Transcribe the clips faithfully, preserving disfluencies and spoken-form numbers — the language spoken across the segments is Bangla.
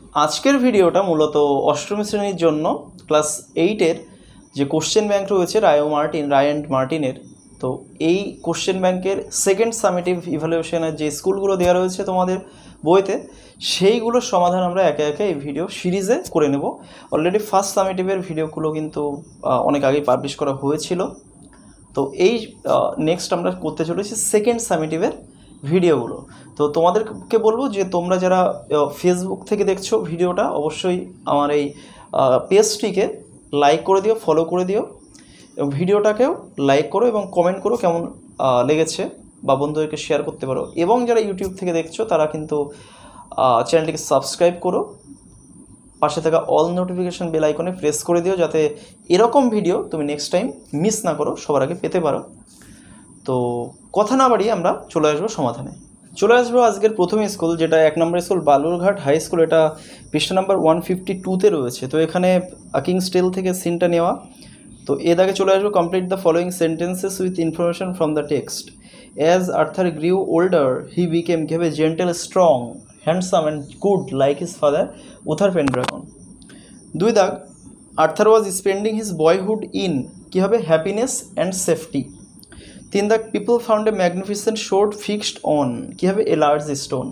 আজকের ভিডিওটা মূলত অষ্টম শ্রেণীর জন্য ক্লাস এইটের যে কোশ্চেন ব্যাংক রয়েছে রায় মার্টিন রায় অ্যান্ড মার্টিনের। তো এই কোশ্চেন ব্যাংকের সেকেন্ড সামেটিভ ইভ্যালুয়েশনের যে স্কুলগুলো দেওয়া রয়েছে তোমাদের বইতে, সেইগুলোর সমাধান আমরা একে একে এই ভিডিও সিরিজে করে নেব। অলরেডি ফার্স্ট সামেটিভের ভিডিওগুলো কিন্তু অনেক আগেই পাবলিশ করা হয়েছিল। তো এই নেক্সট আমরা করতে চলেছি সেকেন্ড সামেটিভের ভিডিওগুলো। তো তোমাদেরকে বলবো যে তোমরা যারা ফেসবুক থেকে দেখছো ভিডিওটা, অবশ্যই আমার এই পেজটিকে লাইক করে দিও, ফলো করে দিও, এবং ভিডিওটাকেও লাইক করো এবং কমেন্ট করো কেমন লেগেছে, বা বন্ধুদেরকে শেয়ার করতে পারো। এবং যারা ইউটিউব থেকে দেখছো তারা কিন্তু চ্যানেলটিকে সাবস্ক্রাইব করো, পাশে থাকা অল নোটিফিকেশান বেল আইকনে প্রেস করে দিও, যাতে এরকম ভিডিও তুমি নেক্সট টাইম মিস না করো, সবার আগে পেতে পারো। তো কথা না বাড়িয়ে আমরা চলে আসবো সমাধানে। চলে আসবো আজকের প্রথম স্কুল, যেটা এক নম্বর স্কুল বালুরঘাট হাই স্কুল। এটা পৃষ্ঠা নাম্বার ওয়ান ফিফটি টুতে রয়েছে। তো এখানে কিংস টেল থেকে সিনটা নেওয়া। তো এ দাগে চলে আসবো, complete the following sentences with information from the text. As Arthur grew older he became gave a gentle strong handsome and good like his father Uther Pendragon. দুই দাগ, Arthur was spending his boyhood in, কী হবে, হ্যাপিনেস অ্যান্ড সেফটি। তিন দাগ, people found a magnificent sword fixed on, কী হবে, এ লার্জ স্টোন।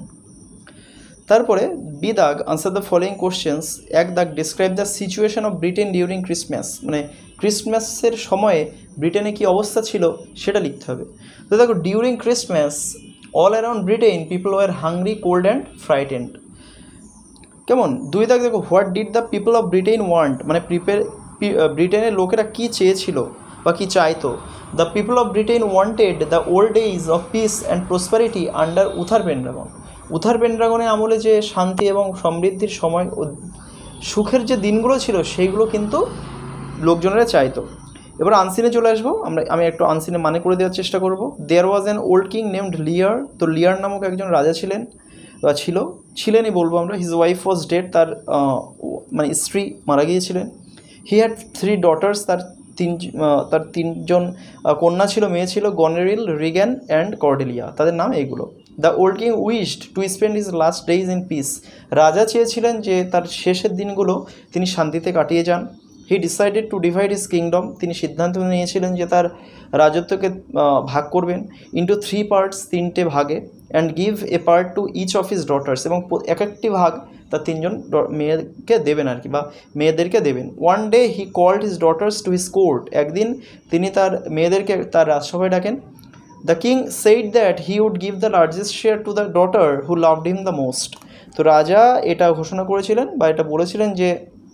তারপরে বি দাগ, আনসার দ্য ফলোয়িং কোশ্চেন্স। এক দাগ, describe the situation of Britain during Christmas, মানে ক্রিসমাসের সময়ে ব্রিটেনে কী অবস্থা ছিল সেটা লিখতে হবে। তো দেখো, during Christmas all around Britain people were hungry, cold and frightened. কেমন? দুই দাগ দেখো, what did the people of Britain want, মানে প্রিপেয়ার ব্রিটেনের লোকেরা কী চেয়েছিল বা কী চাইতো। The people of Britain wanted the old days of peace and prosperity under Uther Pendragon. Uther পেনড্রাগনের আমলে যে শান্তি এবং সমৃদ্ধির সময়, সুখের যে দিনগুলো ছিল সেইগুলো কিন্তু লোকজনেরা চাইতো। এবার আনসিনে চলে আসবো আমরা, আমি একটু আনসিনে মানে করে দেওয়ার চেষ্টা করব। There was an old king named Lear. তো লিয়ার নামক একজন রাজা ছিলেন, বা ছিল, ছিলেনই বলবো আমরা। হিজ ওয়াইফ ওয়াজ ডেড, তার মানে স্ত্রী মারা গিয়েছিলেন। হি হ্যাড থ্রি ডটার্স, তার তিন তার তিনজন কন্যা ছিল, মেয়ে ছিল, গনেরিল, রিগ্যান অ্যান্ড কর্ডেলিয়া, তাদের নাম এইগুলো। The old king wished to spend his last days in peace. রাজা চেয়েছিলেন যে তার শেষের দিনগুলো তিনি শান্তিতে কাটিয়ে যান। He decided to divide his kingdom, তিনি সিদ্ধান্ত নিয়েছিলেন যে তার রাজত্বকে ভাগ করবেন ইন্টু থ্রি পার্টস, তিনটে ভাগে, and give a part to each of his daughters, এবং এক একটি ভাগ তার তিনজন মেয়েকে দেবেন আর কি, বা মেয়েদেরকে দেবেন। One day he called his daughters to his court, একদিন তিনি তার মেয়েদেরকে তার রাজসভায় ডাকেন। The king said that he would give the largest share to the daughter who loved him the most. তো রাজা এটা ঘোষণা করেছিলেন বা এটা বলেছিলেন যে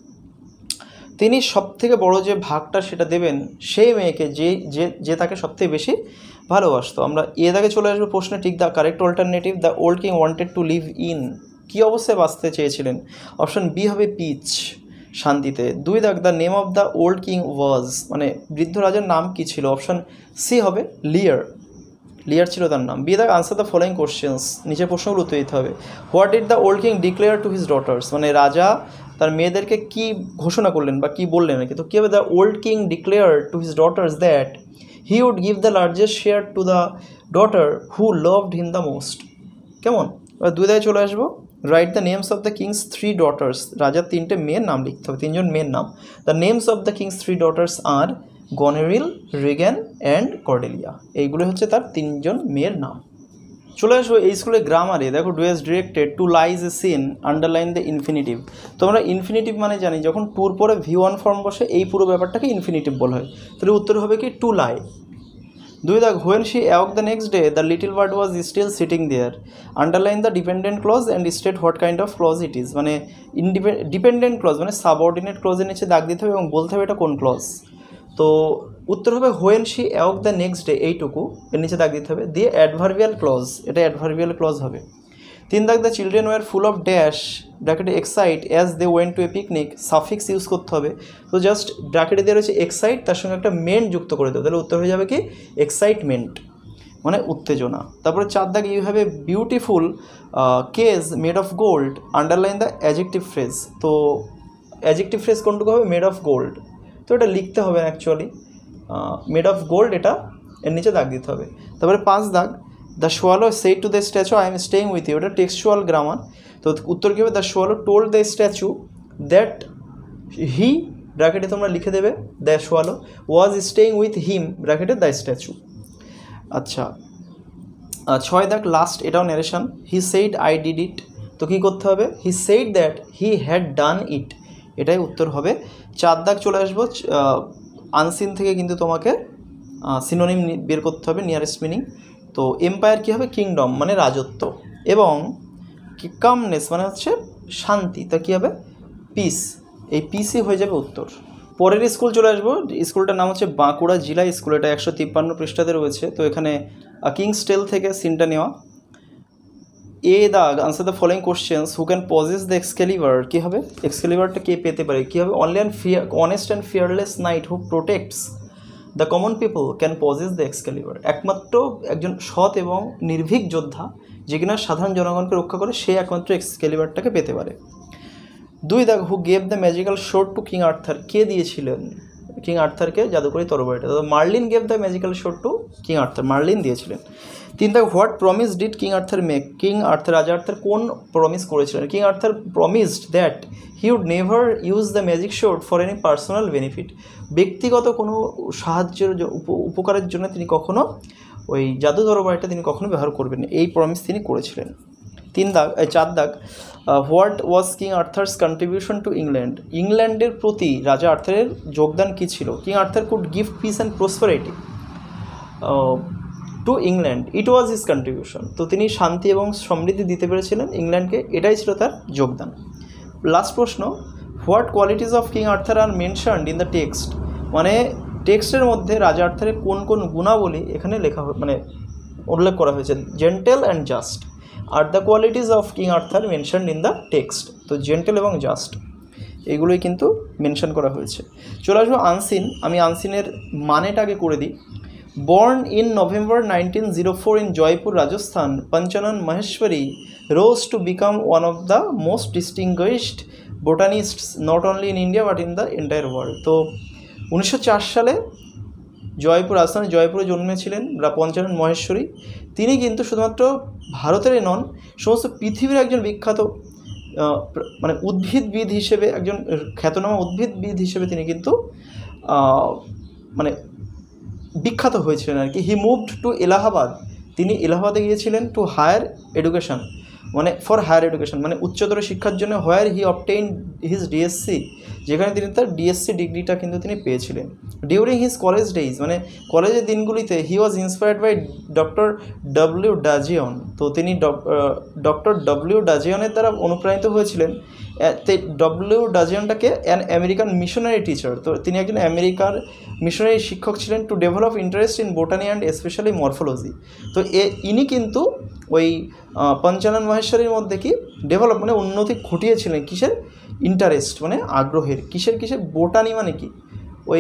তিনি সবথেকে বড় যে ভাগটা সেটা দেবেন সেই মেয়েকে যে যে যে তাকে সবথেকে বেশি ভালোবাসতো। আমরা এ দাগে চলে আসবো প্রশ্নে, ঠিক the correct alternative. The old king wanted to live in, কী অবস্থায় বাঁচতে চেয়েছিলেন? অপশন বি হবে পিচ, শান্তিতে। দুই দাগ, the name of the old king was, মানে বৃদ্ধ রাজার নাম কী ছিল? অপশন সি হবে লিয়ার, লিয়ার ছিল তার নাম। বি দাগ, আনসার দ্য ফলোয়িং কোশ্চেন্স, নিচে প্রশ্নগুলো উত্তর দিতে হবে। What did the old king declare to his daughters, মানে রাজা তার মেয়েদেরকে কী ঘোষণা করলেন বা কী বললেন আর কি। তো কী হবে, the old king declare to his daughters that he would give the largest share to the daughter who loved him the most. কেমন? এবার দুই দাগে চলে আসবো, write the names of the king's three daughters, রাজার তিনটে মেয়ের নাম লিখতে হবে, তিনজন মেয়ের নাম। The names of the king's three daughters are Goneril, Regan and Cordelia, এইগুলো হচ্ছে তার তিনজন মেয়ের নাম। চলে আসবো এই স্কুলের গ্রামারে। দেখো, do as directed, to lies a sin, underline the infinitive. তো আমরা ইনফিনিটিভ মানে জানি, যখন টুর পরে ভি ওয়ান ফর্ম বসে এই পুরো ব্যাপারটাকে ইনফিনিটিভ বলা হয়। তাহলে উত্তর হবে কি, টু লাই। দুই দাগ, when she awoke the next day the little bird was still sitting there, underline the dependent clause and state what kind of clause it is. মানে ইনডিপেন্ড ডিপেন্ডেন্ট ক্লজ মানে সাবঅর্ডিনেট ক্লজের নিচে দাগ দিতে হবে এবং বলতে হবে এটা কোন ক্লজ। তো উত্তর হবে when she awoke the next day, এইটুকু এর নিচে দাগ দিতে হবে, দিয়ে অ্যাডভার্বিয়াল ক্লজ, এটা অ্যাডভার্বিয়াল ক্লজ হবে। তিন দাগ, the children were full of dash, ব্র্যাকেটে excite as they went to a picnic, suffix use করতে হবে। তো জাস্ট ব্র্যাকেটে দিয়ে রয়েছে এক্সাইট, তার সঙ্গে একটা মেন্ট যুক্ত করে দেবো, তাহলে উত্তর হয়ে যাবে কি, এক্সাইটমেন্ট, মানে উত্তেজনা। তারপরে চার দাগ, you have a beautiful cage made of gold, underline the adjective phrase. তো অ্যাডজেক্টিভ ফ্রেজ কোনটুকু হবে, মেড অফ গোল্ড। তো এটা লিখতে হবে অ্যাকচুয়ালি, মেড অফ গোল্ড, এটা এর নিচে দাগ দিতে হবে। তারপরে পাঁচ দাগ, the swallow said to the statue I am staying with you, এটা টেক্সচুয়াল গ্রামার। তো উত্তর কী হবে? The swallow told the statue that he ব্র্যাকেটে তোমরা লিখে দেবে the swallow was staying with him ব্র্যাকেটে দ্য স্ট্যাচু। আচ্ছা ছয় দাগ লাস্ট, এটাও narration. He said I did it, তো কী করতে হবে? He said that he had done it, এটাই উত্তর হবে। চার দাগ চলে আসবো, আনসিন থেকে কিন্তু তোমাকে সিনোনিম বের করতে হবে, নিয়ারেস্ট মিনিং। তো এম্পায়ার কী হবে? কিংডম মানে রাজত্ব, এবং কামনেস মানে হচ্ছে শান্তি, তা কী হবে? পিস, এই পিসই হয়ে যাবে উত্তর। পরের স্কুল চলে আসবো, স্কুলটার নাম হচ্ছে বাঁকুড়া জেলা স্কুল, এটা একশো তিপ্পান্ন পৃষ্ঠাতে রয়েছে। তো এখানে কিংস টেল থেকে সিনটা নেওয়া। এ দাগ answer the following questions, who can possess the Excalibur, কী হবে? এক্সকেলিভারটা কে পেতে পারে? কী হবে? Only and fear honest and fearless knight who protects the common people can possess the Excalibur, একমাত্র একজন সৎ এবং নির্ভীক যোদ্ধা যে কিনা সাধারণ জনগণকে রক্ষা করে, সে একমাত্র এক্সকেলিভারটাকে পেতে পারে। দুই দাগ who gave the magical sword to king Arthur, কে দিয়েছিলেন কিং আর্থারকে জাদুকরী তরবারিটা? Merlin gave the magical sword to king Arthur, Merlin দিয়েছিলেন। তিন দাগ what promise did king Arthur make, king Arthur রাজা আর্থার কোন প্রমিস করেছিলেন? King Arthur promised that he would never use the magic sword for any personal benefit, ব্যক্তিগত কোনো সাহায্যের উপকারের জন্য তিনি কখনো ওই জাদু তরবারিটা তিনি কখনো ব্যবহার করবেন, এই প্রমিস তিনি করেছিলেন। তিন দাগ চার দাগ what was king Arthur's contribution to England, ইংল্যান্ডের প্রতি রাজা আর্থারের যোগদান কী ছিল? King Arthur could give peace and prosperity to England, it was his contribution, তো তিনি শান্তি এবং সমৃদ্ধি দিতে পেরেছিলেন ইংল্যান্ডকে, এটাই ছিল তার যোগদান। লাস্ট প্রশ্ন, what qualities of king Arthur are mentioned in the text, মানে টেক্সটের মধ্যে রাজা আর্থারের কোন কোন গুণাবলী এখানে লেখা মানে উল্লেখ করা হয়েছে? Gentle and just are the qualities of king Arthur mentioned in the text, তো জেন্টেল এবং জাস্ট এগুলোই কিন্তু মেনশন করা হয়েছে। চলে আসবো আনসিন, আমি আনসিনের মানেটাকে করে দিই। Born in November nineteen oh four in Jaipur, Rajasthan, Panchanan Maheshwari rose to become one of the most distinguished botanists not only in India but in the entire world. তো উনিশশো চার সালে জয়পুর, রাজস্থানের জয়পুরে জন্মেছিলেন পঞ্চানন মহেশ্বরী। তিনি কিন্তু শুধুমাত্র ভারতেরই নন, সমস্ত পৃথিবীর একজন বিখ্যাত মানে উদ্ভিদবিদ হিসেবে, একজন খ্যাতনামা উদ্ভিদবিদ হিসেবে তিনি কিন্তু মানে বিখ্যাত হয়েছিলেন আর কি। হি মুভড টু এলাহাবাদ, তিনি এলাহাবাদে গিয়েছিলেন টু হায়ার এডুকেশন, মানে ফর হায়ার এডুকেশন মানে উচ্চতর শিক্ষার জন্য। Where he obtain his DSc, যেখানে তিনি তার ডিএসসি ডিগ্রিটা কিন্তু তিনি পেয়েছিলেন। ডিউরিং হিজ কলেজ ডেইজ, মানে কলেজের দিনগুলিতে he was inspired by doctor W Dudgeon, তো তিনি ডক্টর ডব্লিউ ডাজিয়নের দ্বারা অনুপ্রাণিত হয়েছিলেন। ডব্লিউ ডাজিয়নটাকে অ্যান আমেরিকান মিশনারি টিচার, তো তিনি একজন আমেরিকার মিশনারি শিক্ষক ছিলেন। To develop interest in botany and specially morphology, তো এ ইনি কিন্তু ওই পঞ্চানন মহেশ্বরীর মধ্যে কি ডেভেলপ মানে উন্নতি ঘটিয়েছিলেন, কিসের? ইন্টারেস্ট মানে আগ্রহের, কিসের কিসের? বোটানি মানে কি ওই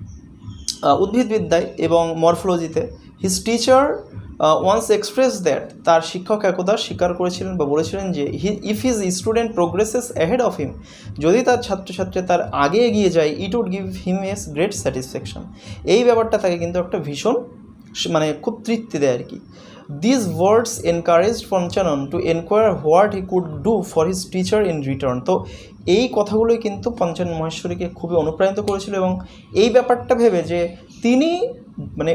উদ্ভিদবিদ্যায় এবং মরফোলজিতে। His teacher once express that, তার শিক্ষক একদা স্বীকার করেছিলেন বা বলেছিলেন যে he if his student progresses ahead of him, যদি তার ছাত্রছাত্রী তার আগে এগিয়ে যায়, it would give him as great satisfaction, এই ব্যাপারটা তাকে কিন্তু একটা ভীষণ মানে খুব তৃপ্তি দেয় আর কি। This words encouraged Panchanan to enquire what he could do for his teacher in return, তো এই কথাগুলোই কিন্তু পঞ্চানন মহেশ্বরীকে খুবই অনুপ্রাণিত করেছিল, এবং এই ব্যাপারটা ভেবে যে তিনি মানে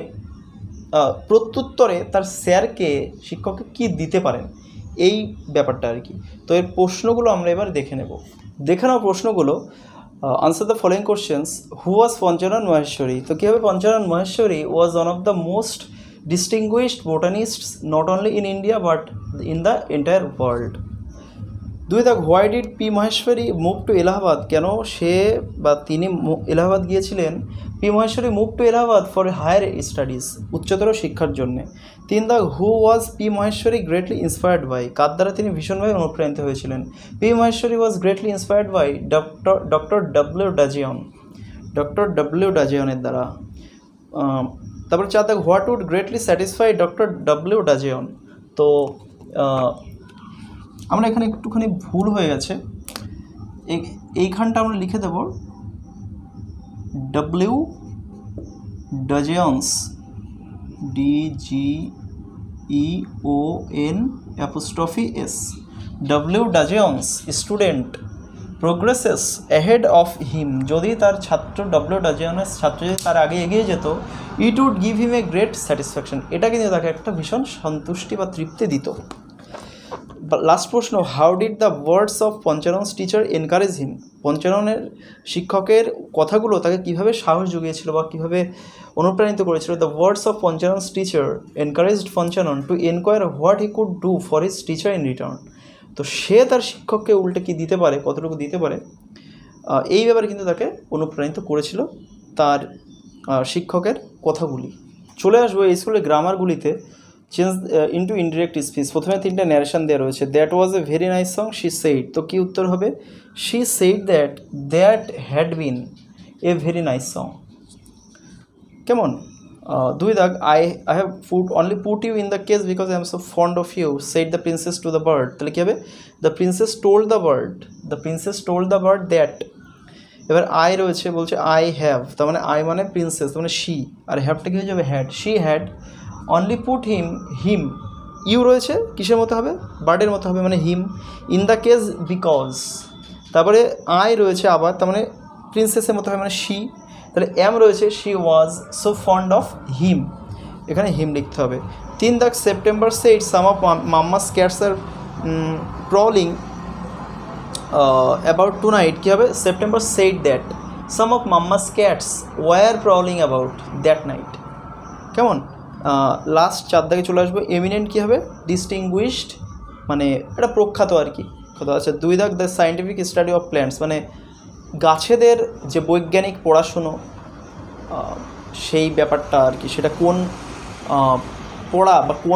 প্রত্যুত্তরে তার স্যারকে শিক্ষককে কী দিতে পারেন, এই ব্যাপারটা আর কি। তো এর প্রশ্নগুলো আমরা এবার দেখে নেব। দেখে নাও প্রশ্নগুলো। Answer the following questions, who was Panchanan Maheshwari, তো কী হবে? Panchanan Maheshwari was one of the most distinguished botanists not only in India but in the entire world. দুই দাগ why did P Maheshwari move to Allahabad, কেন সে বা তিনি এলাহাবাদ গিয়েছিলেন? P Maheshwari move to Allahabad for higher studies, উচ্চতর শিক্ষার জন্য। তিন দাগ who was P Maheshwari greatly inspired by, কার দ্বারা তিনি ভীষণভাবে অনুপ্রাণিত হয়েছিলেন? P Maheshwari was greatly inspired by doctor doctor W Dudgeon, doctor W ডাজিয়নের দ্বারা। তারপর চার দাগ what would greatly satisfy doctor W Dudgeon, তো আমরা এখানে একটুখানি ভুল হয়ে গেছে, এইখানটা আমরা লিখে দেব W Dudgeon's, D G E O N apostrophe S, W Dudgeon's student progresses ahead of him, যদি তার ছাত্র ডব্লিউ ডাজেয়নের ছাত্র যদি তার আগে এগিয়ে যেত, it would give him a great satisfaction, এটা কিন্তু তাকে একটা ভীষণ সন্তুষ্টি বা তৃপ্তি দিত। লাস্ট প্রশ্ন, how did the words of Panchanan's teacher encourage him, পঞ্চাননের শিক্ষকের কথাগুলো তাকে কীভাবে সাহস জুগিয়েছিল বা কীভাবে অনুপ্রাণিত করেছিল। The words of Panchanan's teacher encouraged Panchanan to enquire what he could do for his teacher in return, তো সে তার শিক্ষককে উল্টে কী দিতে পারে, কতটুকু দিতে পারে, এই ব্যাপারে কিন্তু তাকে অনুপ্রাণিত করেছিল তার শিক্ষকের কথাগুলি। চলে আসবো এই স্কুলের গ্রামারগুলিতে। চেঞ্জ ইনটু ইনডিরেক্ট স্পিচ, প্রথমে তিনটে ন্যারেশন দেওয়া রয়েছে। That was a very nice song, she said, তো কী উত্তর হবে, she said that that had been a very nice song. কেমন? দুই দাগ, I I have put only put you in the case because I am so fond of you, said the princess to the bird, তাহলে কী হবে, the princess told the bird, the princess told the bird that. এবার আই রয়েছে, বলছে আই হ্যাভ, তার মানে আই মানে প্রিন্সেস, তার মানে শি, আর হ্যাভটা কী হয়ে যাবে, had, she had only put him, him, you রয়েছে কিসের মতো হবে, বার্ডের মতো হবে, মানে him, in the case because, তারপরে আই রয়েছে আবার, তার মানে প্রিন্সেসের মতো হবে, মানে শি, তাহলে এম রয়েছে, she was so fond of him, এখানে হিম লিখতে হবে। তিন দাগ, September said some of mamma's cats are crawling about tonight, কী হবে, September said that some of mamma's cats were crawling about that night. কেমন? লাস্ট চার দাগে চলে আসবো, এমিনেন্ট কী হবে, ডিস্টিংগুইশড, মানে এটা প্রখ্যাত আর কি কথা আছে। দুই দাগ, the scientific study of plants, মানে গাছেদের যে বৈজ্ঞানিক পড়াশুনো সেই ব্যাপারটা আর কি, সেটা কোন পড়া বা কোন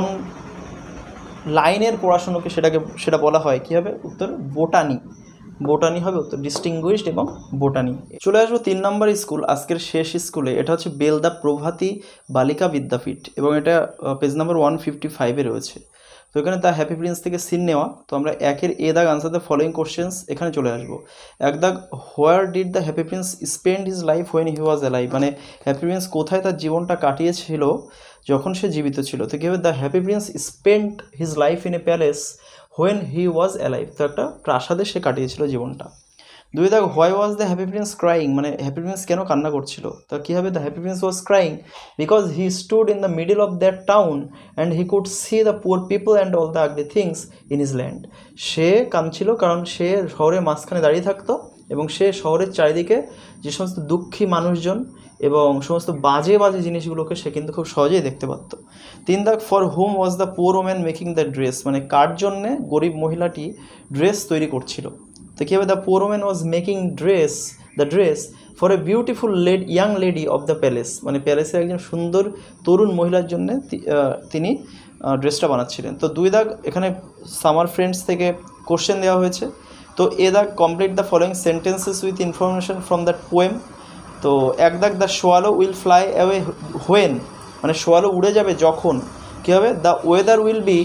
লাইনের পড়াশুনোকে সেটাকে সেটা বলা হয় কী হবে, উত্তর বোটানি, বোটানি হবে উত্তর, ডিস্টিংগুইশড এবং বোটানি। চলে আসবো তিন নম্বর স্কুল, আজকের শেষ স্কুলে, এটা হচ্ছে বেলদা প্রভাতী বালিকা বিদ্যাপীঠ এবং এটা পেজ নাম্বার ওয়ান ফিফটি ফাইভে রয়েছে। তো এখানে দ্য হ্যাপি প্রিন্স থেকে সিন নেওয়া। তো আমরা একের এ দাগ আনসার দ্য ফলোয়িং কোশ্চেন্স এখানে চলে আসবো। এক দাগ, where did the happy prince spend his life when he was alive, মানে হ্যাপি প্রিন্স কোথায় তার জীবনটা কাটিয়েছিল যখন সে জীবিত ছিল। তো কী হবে, the happy prince spend his life in a palace when he was alive, তো একটা প্রাসাদে সে কাটিয়েছিল জীবনটা। দুই দাগ, why was the happy prince crying, মানে হ্যাপি প্রিন্স কেন কান্না করছিল। তো কী হবে, the happy prince was crying because he stood in the middle of that town and he could see the poor people and all the ugly things in his land, সে কাঁদছিল কারণ সে শহরের মাঝখানে দাঁড়িয়ে থাকতো এবং সে শহরের চারিদিকে যে সমস্ত দুঃখী মানুষজন এবং সমস্ত বাজে বাজে জিনিসগুলোকে সে কিন্তু খুব সহজেই দেখতে পারত। তিন দাগ, for whom was the poor woman making the dress, মানে কার জন্যে গরিব মহিলাটি ড্রেস তৈরি করছিল। তো কী হবে, the poor woman was making dress the dress for a beautiful lad young lady of the palace, মানে প্যালেসের একজন সুন্দর তরুণ মহিলার জন্যে তিনি ড্রেসটা বানাচ্ছিলেন। তো দুই দাগ, এখানে সামার ফ্রেন্ডস থেকে কোশ্চেন দেওয়া হয়েছে। তো এ দাগ, complete the following sentences with information from that poem. তো এক দাগ, the swallow will fly away when, মানে শোয়ালো উড়ে যাবে যখন, কী হবে, the weather will be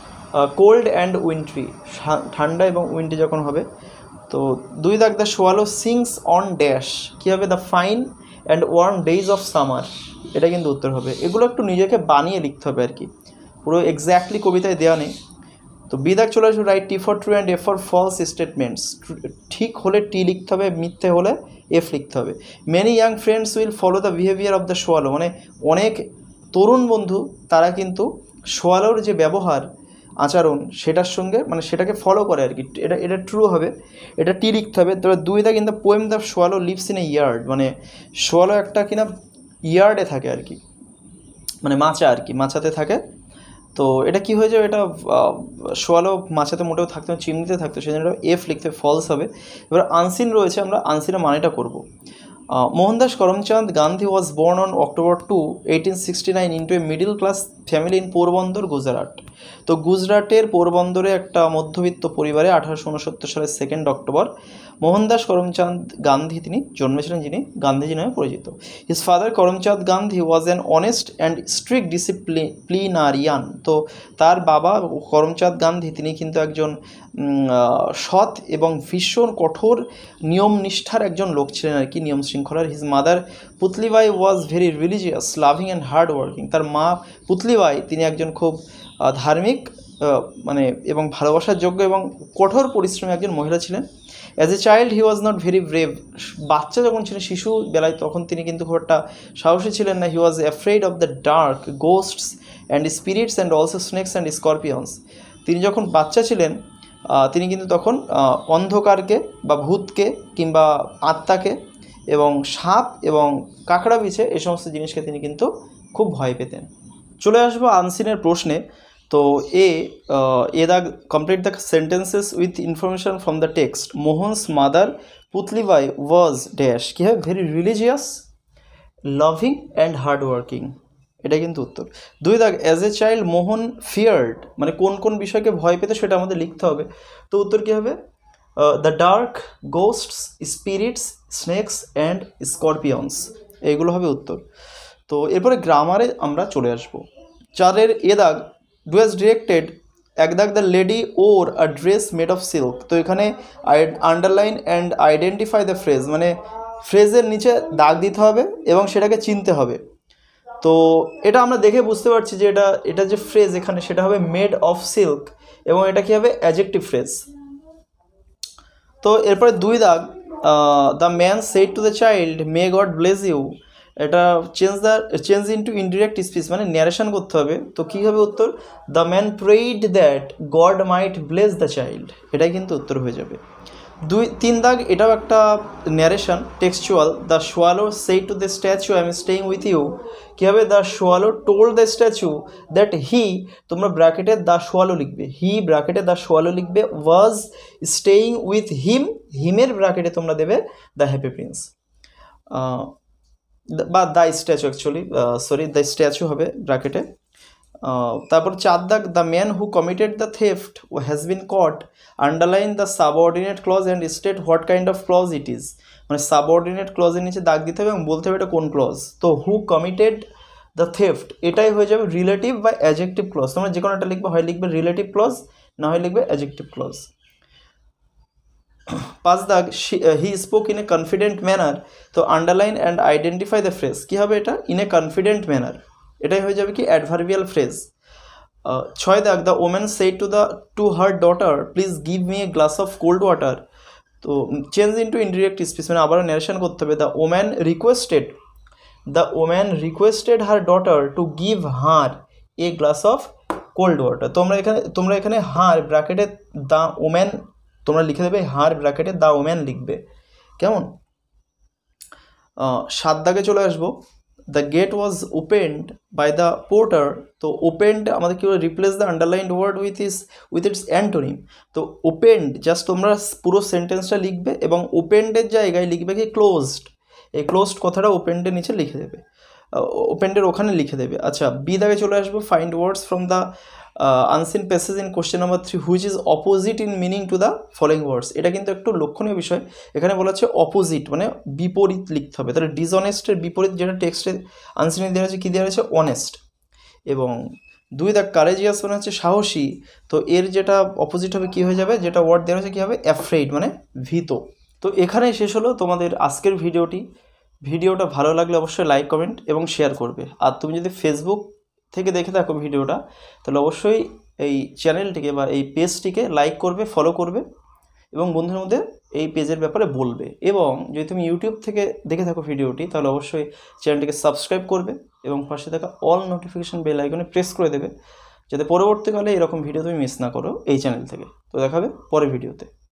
cold and wintry, ঠান্ডা এবং উইন্ট্রি যখন হবে। তো দুই দাগ, the swallow sings on dash, কী হবে, the fine and warm days of summer, এটা কিন্তু উত্তর হবে। এগুলো একটু নিজেকে বানিয়ে লিখতে হবে আর কি, পুরো এক্স্যাক্টলি কবিতায় দেওয়া নেই। তো বি দাগ চলে আসবে, write T for true and F for false statements, ঠিক হলে টি লিখতে হবে, মিথ্যে হলে এফ লিখতে হবে। Many young friends will follow the behaviour of the swallow, মানে অনেক তরুণ বন্ধু তারা কিন্তু শোয়ালোর যে ব্যবহার আচরণ সেটার সঙ্গে মানে সেটাকে ফলো করে আর কি, এটা এটা ট্রু হবে, এটা টি লিখতে হবে। তো দুই দাগ, in the poem the swallow lives in a yard, মানে শোয়ালো একটা কিনা ইয়ার্ডে থাকে আর কি, মানে মাচা আর কি, মাচাতে থাকে। তো এটা কি হয়ে যাবে, এটা শোয়ালো মাচাতে মোটেও থাকতো না, চিমনিতে থাকতো, সেই জন্য এফ লিখতে ফলস হবে। এবার আনসিন রয়েছে, আমরা আনসিনের মানেটা করব। Mohandas Karamchand Gandhi was born on October two eighteen sixty nine into a middle class family in Porbandar Gujarat. তো গুজরাটের পোরবন্দরে একটা মধ্যবিত্ত পরিবারে আঠারোশো উনসত্তর সালের সেকেন্ড অক্টোবর মোহনদাস করমচাঁদ গান্ধী তিনি জন্মেছিলেন, যিনি গান্ধীজি নামে পরিচিত। His father Karamchand Gandhi was an honest and strict disciplinarian. তো তার বাবা করমচাঁদ গান্ধী তিনি কিন্তু একজন সৎ এবং ভীষণ কঠোর নিয়ম নিষ্ঠার একজন লোক ছিলেন আর কি, নিয়ম শৃঙ্খলার। His mother Putlibai was very religious loving and hard working. তার মা পুতলিবাই তিনি একজন খুব ধার্মিক মানে এবং ভালোবাসার যোগ্য এবং কঠোর পরিশ্রমী একজন মহিলা ছিলেন। As a child he was not very brave, বাচ্চা যখন ছিলেন, শিশু বেলায়, তখন তিনি কিন্তু খুব একটা সাহসী ছিলেন না। He was afraid of the dark, ghosts and spirits and also snakes and scorpions. তিনি যখন বাচ্চা ছিলেন তিনি কিন্তু তখন অন্ধকারকে বা ভূতকে কিংবা আত্মাকে এবং সাপ এবং কাঁকড়া বিছে এই সমস্ত জিনিসকে তিনি কিন্তু খুব ভয় পেতেন। চলে আসবো আনসিনের প্রশ্নে। তো A A the complete the sentences with information from the text. Mohan's mother Putlibai was dash, কী হয়, very religious, loving and hard working, এটা কিন্তু উত্তর। দুই দাগ, as a child Mohan feared, মানে কোন কোন বিষয়কে ভয় পেতে সেটা আমাদের লিখতে হবে। তো উত্তর কী হবে, the dark, ghosts, spirits, snakes and scorpions, এইগুলো হবে উত্তর। তো এরপরে গ্রামারে আমরা চলে আসবো। চারের এ দাগ, ডু হ্যাজ ডিরেক্টেড, এক দাগ, the lady wore a dress made of silk. তো এখানে underline and identify the phrase, মানে ফ্রেজের নিচে দাগ দিতে হবে এবং সেটাকে চিনতে হবে। তো এটা আমরা দেখে বুঝতে পারছি যে এটা এটা যে ফ্রেজ এখানে সেটা হবে মেড অফ সিল্ক এবং এটা কী হবে, অ্যাডজেক্টিভ ফ্রেজ। তো এরপরে দুই দাগ, the man said to the child may God bless you, এটা change the change into indirect speech, মানে ন্যারেশন করতে হবে। তো কী হবে উত্তর, the man prayed that God might bless the child, এটাই কিন্তু উত্তর হয়ে যাবে। দুই তিন দাগ, এটাও একটা narration textual. The swallow said to the statue I am staying with you, কী হবে, the swallow told the statue that he, তোমরা ব্র্যাকেটে দ্য সোয়ালো লিখবে, হি ব্র্যাকেটে দ্য সোয়ালো লিখবে, ওয়াজ স্টেইং উইথ হিম, হিমের ব্র্যাকেটে তোমরা দেবে দ্য হ্যাপি প্রিন্স বা the statue, actually sorry the statue হবে ব্র্যাকেটে। তারপর চার দাগ, the man who committed the theft has been caught, underline the subordinate clause and state what kind of clause it is, মানে সাবঅর্ডিনেট ক্লজের নিচে দাগ দিতে হবে এবং বলতে হবে এটা কোন ক্লজ। তো হু কমিটেড দ্য থেফট, এটাই হয়ে যাবে রিলেটিভ বা অ্যাডজেক্টিভ ক্লজ। তোমরা যে কোনো একটা লিখবে, হয় লিখবে রিলেটিভ ক্লজ, না হয় লিখবে অ্যাডজেক্টিভ ক্লজ। পাঁচ দাগ, he spoke in a confident manner, তো underline and identify the phrase, কী হবে এটা, ইন এ কনফিডেন্ট ম্যানার, এটাই হয়ে যাবে কি অ্যাডভার্বিয়াল ফ্রেজ। ছয় দাগ, the woman said to the to her daughter please give me a glass of cold water, তো চেঞ্জ ইন্টু ইনডিরেক্ট স্পিচ, মানে আবারও ন্যারেশন করতে হবে। The woman requested, the woman requested her daughter to give her a glass of cold water. তোমরা এখানে তোমরা এখানে হার ব্র্যাকেটে দ্য ওম্যান তোমরা লিখে দেবে, হার ব্র্যাকেটে দ্য ওম্যান লিখবে, কেমন। সাত দাগে চলে আসবো। The gate was opened by the porter, তো ওপেন্ড আমাদের কী বলে, replace the underlined word with is with its antonym. তো ওপেন্ড জাস্ট তোমরা পুরো সেন্টেন্সটা লিখবে এবং ওপেন্ডের জায়গায় লিখবে কি ক্লোজড, এই ক্লোজড কথাটা ওপেন্ডের নিচে লিখে দেবে, ওপেন্ডের ওখানে লিখে দেবে। আচ্ছা, বি দাগে চলে আসবো। Find words from the unseen passage in question number three which is opposite in meaning to the following words, এটা কিন্তু একটু লক্ষণীয় বিষয়। এখানে বলা হচ্ছে অপোজিট, মানে বিপরীত লিখতে হবে। তাহলে ডিসঅনেস্টের বিপরীত যেটা টেক্সটে আনসিনে দেওয়া হচ্ছে, কী দেওয়া হচ্ছে, অনেস্ট। এবং দুই দাগ, কারেজিয়াস মানে হচ্ছে সাহসী, তো এর যেটা অপোজিট হবে কী হয়ে যাবে, যেটা ওয়ার্ড দেওয়া হচ্ছে কী হবে, অ্যাফ্রেইড, মানে ভীত। তো এখানেই শেষ হলো তোমাদের আজকের ভিডিওটি। ভিডিওটা ভালো লাগলে অবশ্যই লাইক, কমেন্ট এবং শেয়ার করবে। আর তুমি যদি ফেসবুক থেকে দেখে থাকো ভিডিওটা, তাহলে অবশ্যই এই চ্যানেলটিকে বা এই পেজটিকে লাইক করবে, ফলো করবে এবং বন্ধুদের মধ্যে এই পেজের ব্যাপারে বলবে। এবং যদি তুমি ইউটিউব থেকে দেখে থাকো ভিডিওটি, তাহলে অবশ্যই চ্যানেলটিকে সাবস্ক্রাইব করবে এবং পাশে থাকা অল নোটিফিকেশন বেল আইকনে প্রেস করে দেবে, যাতে পরবর্তীকালে এরকম ভিডিও তুমি মিস না করো এই চ্যানেল থেকে। তো দেখাবে পরের ভিডিওতে।